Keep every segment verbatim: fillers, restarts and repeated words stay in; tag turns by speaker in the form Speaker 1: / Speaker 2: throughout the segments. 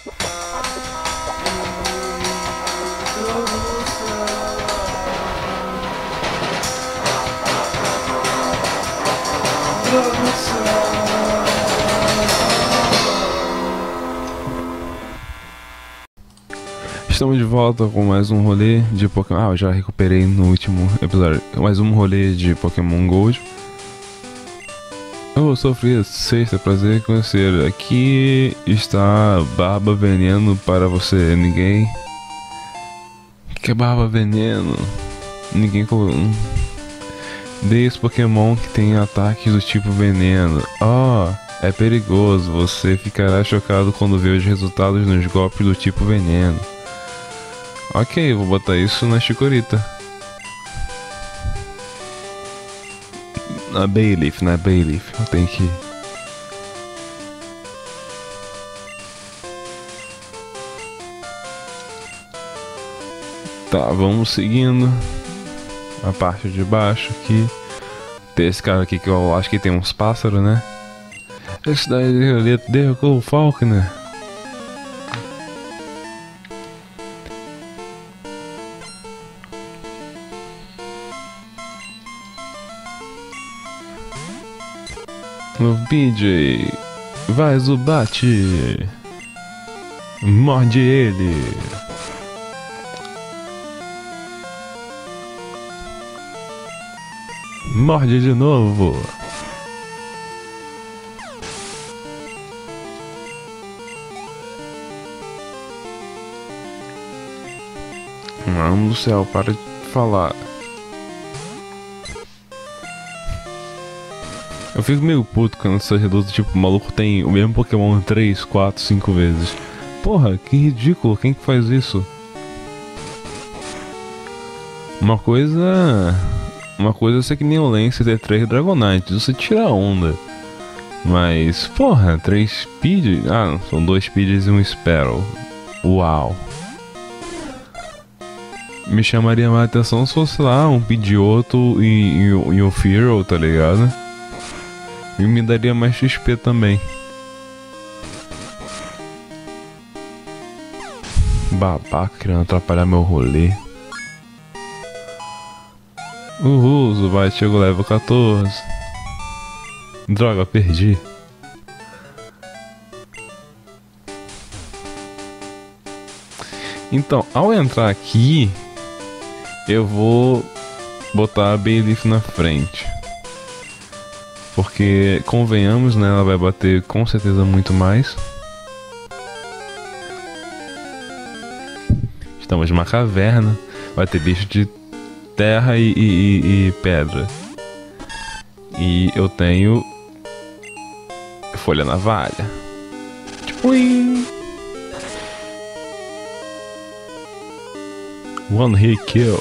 Speaker 1: Estamos de volta com mais um rolê de Pokémon. Ah, eu já recuperei no último episódio. Mais um rolê de Pokémon Gold. Eu sou Fria Sexta, prazer em conhecer. Aqui está Barba Veneno para você. Ninguém. Que é Barba Veneno? Ninguém. Desse Pokémon que tem ataques do tipo veneno. Oh, é perigoso. Você ficará chocado quando ver os resultados nos golpes do tipo veneno. Ok, vou botar isso na Chikorita. Na Bayleaf, na Bayleaf. Eu tenho que... Tá, vamos seguindo a parte de baixo aqui. Tem esse cara aqui que eu acho que tem uns pássaros, né? Esse daí é Derco Falconer. O P J, vai Zubat, morde ele. Morde de novo. Mano do céu, para de falar. Eu fico meio puto quando essas redutas, tipo, o maluco tem o mesmo Pokémon três, quatro, cinco vezes. Porra, que ridículo, quem que faz isso? Uma coisa... Uma coisa é ser que nem o Lance ter três Dragonite, você tira a onda. Mas, porra, três Speed... Ah, são dois Speeds e um Sparrow. Uau. Me chamaria mais atenção se fosse lá um Pidgeotto e, e, e um Fearow, tá ligado? E me daria mais X P também. Babaca, querendo atrapalhar meu rolê. Uhul, Zubat chegou level quatorze. Droga, perdi. Então, ao entrar aqui, eu vou botar a Bayleaf na frente. Porque, convenhamos, né, ela vai bater com certeza muito mais. Estamos numa caverna, vai ter bicho de terra e, e, e, e pedra. E eu tenho folha navalha. Tipo, one hit kill.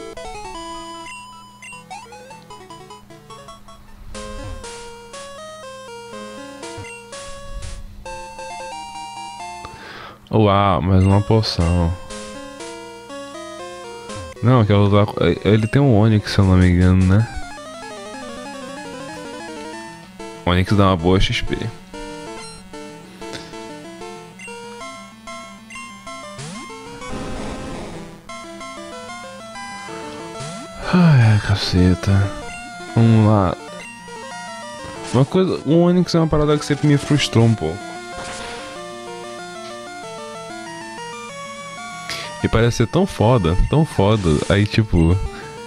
Speaker 1: Uau, mais uma poção. Não, quero usar. Ele tem um Onix, se eu não me engano, né? O Onix dá uma boa X P. Ai, caceta. Vamos lá. Uma coisa. O Onix é uma parada que sempre me frustrou um pouco. E parece ser tão foda, tão foda, aí tipo...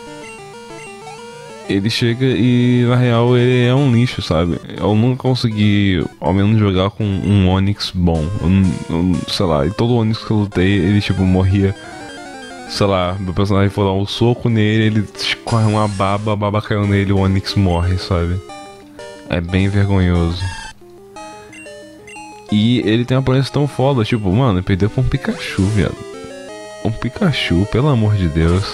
Speaker 1: Ele chega e na real ele é um lixo, sabe? Eu nunca consegui, ao menos, jogar com um Onix bom. Eu, eu, sei lá, e todo Onix que eu lutei, ele tipo morria... Sei lá, meu personagem foi dar um soco nele, ele escorre uma baba, a baba caiu nele e o Onix morre, sabe? É bem vergonhoso. E ele tem uma aparência tão foda, tipo, mano, ele perdeu pra um Pikachu, viado. Um Pikachu, pelo amor de Deus.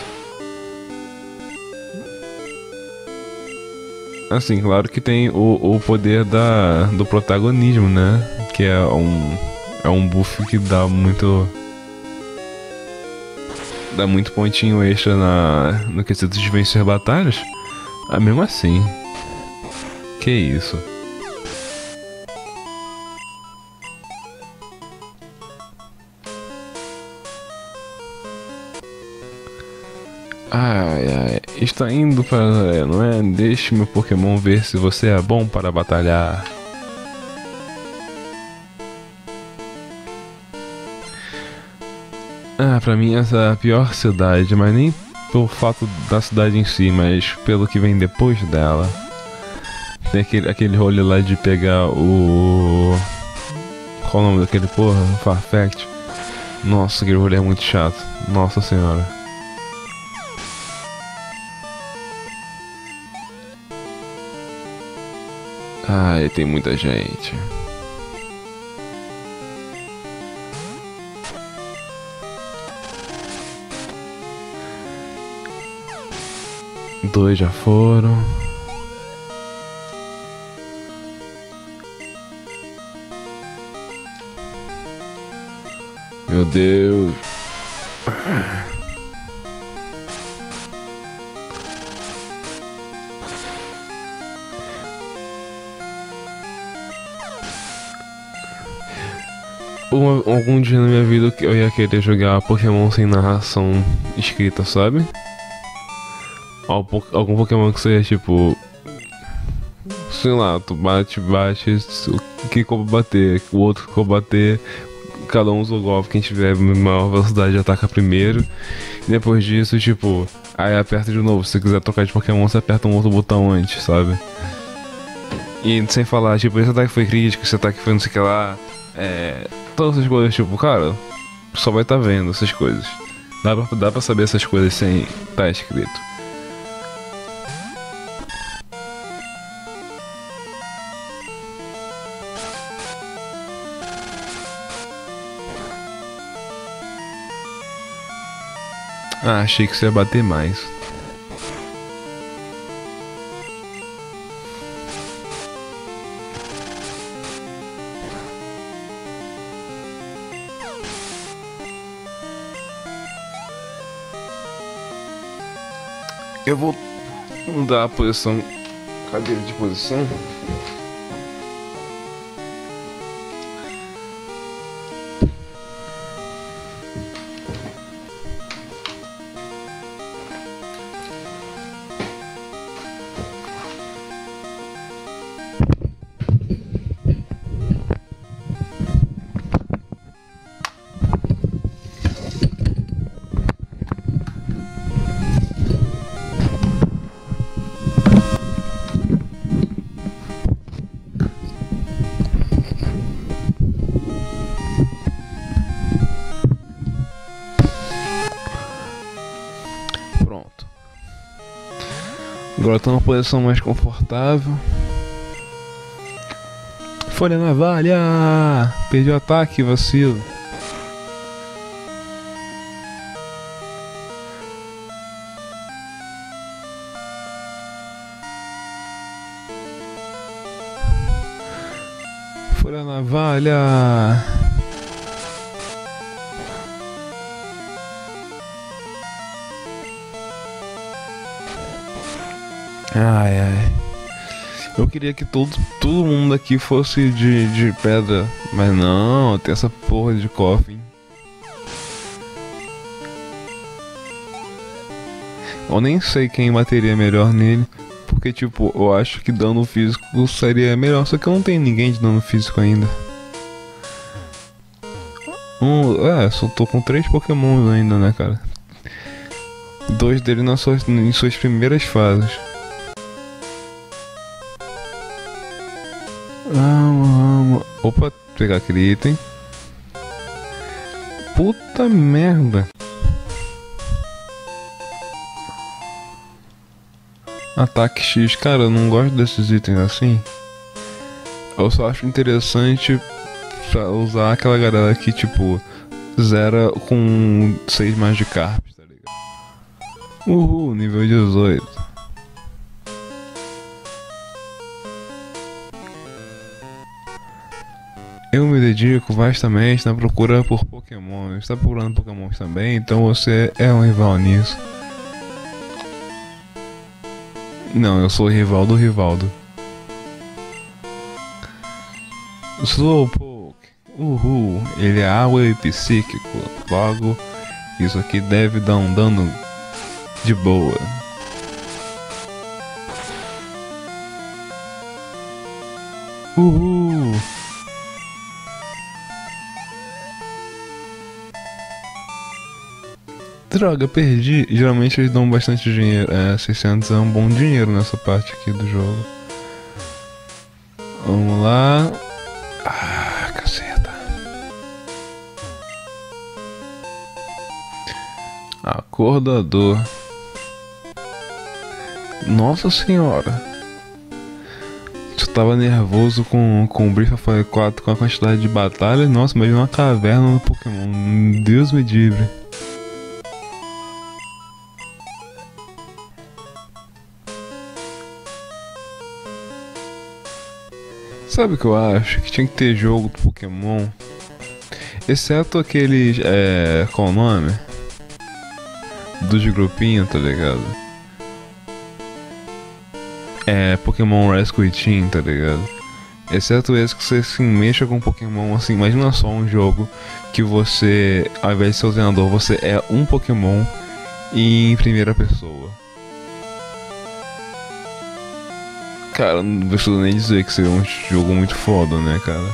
Speaker 1: Assim, claro que tem o, o poder da, do protagonismo, né? Que é um, é um buff que dá muito... Dá muito pontinho extra na, no quesito de vencer batalhas. Ah, mesmo assim. Que isso? Ai, ai, está indo para, não é? Deixe meu Pokémon ver se você é bom para batalhar. Ah, pra mim essa é a pior cidade, mas nem pelo fato da cidade em si, mas pelo que vem depois dela. Tem aquele, aquele rolê lá de pegar o... Qual o nome daquele porra? Farfetch. Nossa, aquele rolê é muito chato. Nossa senhora. Ai, tem muita gente. Dois já foram. Meu Deus. Uma, algum dia na minha vida eu ia querer jogar Pokémon sem narração escrita, sabe? Algum Pokémon que seja tipo... Sei lá, tu bate, bate, o que como bater, o outro como bater, cada um usa o golpe, quem tiver maior velocidade ataca primeiro. E depois disso, tipo, aí aperta de novo, se você quiser trocar de Pokémon, você aperta um outro botão antes, sabe? E sem falar, tipo, esse ataque foi crítico, esse ataque foi não sei o que lá, é... Todas essas coisas, tipo, cara, só vai estar tá vendo essas coisas. Dá pra, dá pra saber essas coisas sem estar tá escrito. Ah, achei que você ia bater mais. Eu vou mudar a posição, cadeira de posição. Agora tô numa posição mais confortável. Folha navalha! Perdi o ataque, vacilo. Folha navalha! Ai, ai. Eu queria que todo, todo mundo aqui fosse de, de pedra, mas não, tem essa porra de Koffing. Eu nem sei quem bateria melhor nele, porque tipo, eu acho que dano físico seria melhor, só que eu não tenho ninguém de dano físico ainda. Um, é, só tô com três Pokémon ainda, né, cara? Dois deles nas suas, em suas primeiras fases. Vamos, vamos. Opa, pegar aquele item. Puta merda. Ataque X, cara, eu não gosto desses itens assim. Eu só acho interessante pra usar aquela galera que tipo zera com seis Magikarp, tá ligado? Uhul, nível dezoito. Eu me dedico vastamente na procura por Pokémon. Está procurando Pokémon também, então você é um rival nisso. Não, eu sou o rival do Rivaldo. Slowpoke. Uhul, ele é água e psíquico. Logo, isso aqui deve dar um dano de boa. Uhul! Droga, perdi. Geralmente eles dão bastante dinheiro. É, seiscentos é um bom dinheiro nessa parte aqui do jogo. Vamos lá. Ah, caceta. Acordador. Nossa senhora. Eu tava nervoso com, com o Breath of Fire quatro, com a quantidade de batalhas. Nossa, imagina uma caverna no Pokémon. Deus me livre. Sabe o que eu acho? Que tinha que ter jogo do Pokémon, exceto aqueles, é... qual o nome? Dos grupinhos, tá ligado? É, Pokémon Rescue Team, tá ligado? Exceto esse que você se mexa com Pokémon, assim, imagina só um jogo que você, ao invés de ser o treinador, você é um Pokémon e em primeira pessoa. Cara, não preciso nem dizer que seria um jogo muito foda, né, cara?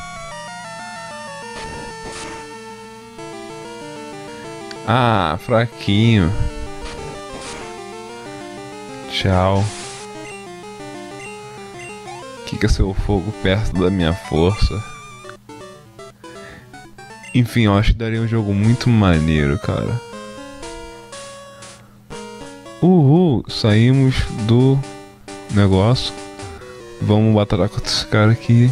Speaker 1: Ah, fraquinho. Tchau. Que que é seu fogo perto da minha força? Enfim, eu acho que daria um jogo muito maneiro, cara. Uhul, saímos do negócio. Vamos batalhar contra esse cara aqui.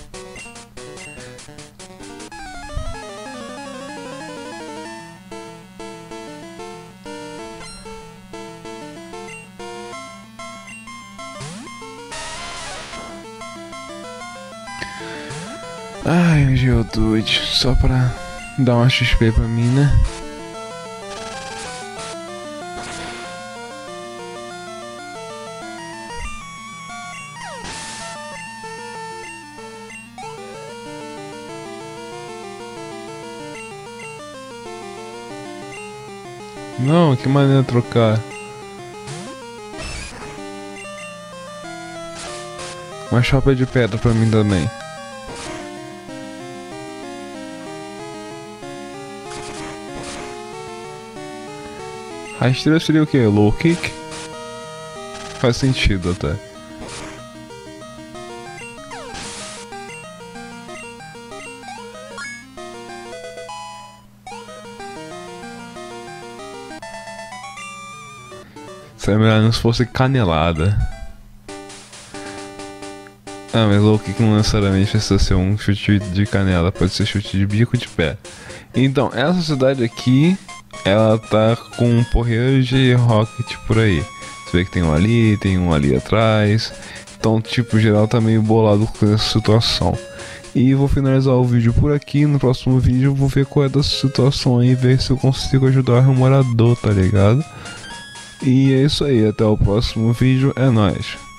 Speaker 1: Ai, um Geodude, só pra dar uma X P pra mim, né? Não, que maneira trocar. Uma chapa de pedra pra mim também. Rasteira seria o que? Low kick? Faz sentido até. Seria melhor se fosse canelada. Ah, mas low kick não necessariamente precisa ser um chute de canela, pode ser chute de bico de pé. Então, essa cidade aqui, ela tá com um porreiro de rocket por aí. Você vê que tem um ali, tem um ali atrás. Então, tipo, geral tá meio bolado com essa situação. E vou finalizar o vídeo por aqui. No próximo vídeo eu vou ver qual é dessa situação aí, ver se eu consigo ajudar o morador, tá ligado? E é isso aí, até o próximo vídeo, é nóis.